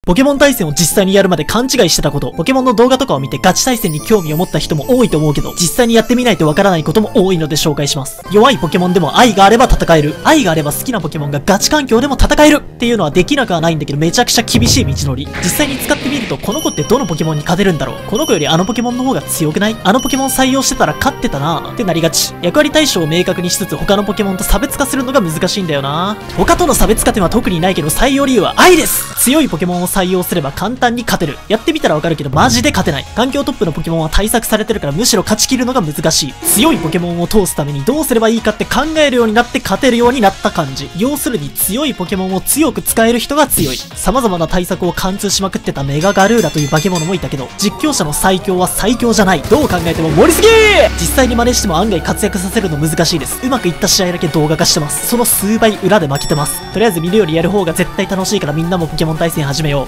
ポケモン対戦を実際にやるまで勘違いしてたこと、ポケモンの動画とかを見てガチ対戦に興味を持った人も多いと思うけど、実際にやってみないとわからないことも多いので紹介します。弱いポケモンでも愛があれば戦える。愛があれば好きなポケモンがガチ環境でも戦えるっていうのはできなくはないんだけど、めちゃくちゃ厳しい道のり。実際に使ってみると、この子ってどのポケモンに勝てるんだろう。この子よりあのポケモンの方が強くない？あのポケモン採用してたら勝ってたなってなりがち。役割対象を明確にしつつ他のポケモンと差別化するのが難しいんだよな。他との差別化点は特にないけど採用理由は愛です。強いポケモンを採用すれば簡単に勝てる。やってみたらわかるけどマジで勝てない。環境トップのポケモンは対策されてるからむしろ勝ち切るのが難しい。強いポケモンを通すためにどうすればいいかって考えるようになって勝てるようになった感じ。要するに強いポケモンを強く使える人が強い。様々な対策を貫通しまくってたメガガルーラという化け物もいたけど、実況者の最強は最強じゃない。どう考えても盛りすぎー。実際に真似しても案外活躍させるの難しいです。うまくいった試合だけ動画化してます。その数倍裏で負けてます。とりあえず見るよりやる方が絶対楽しいからみんなもポケモン対戦始めよう。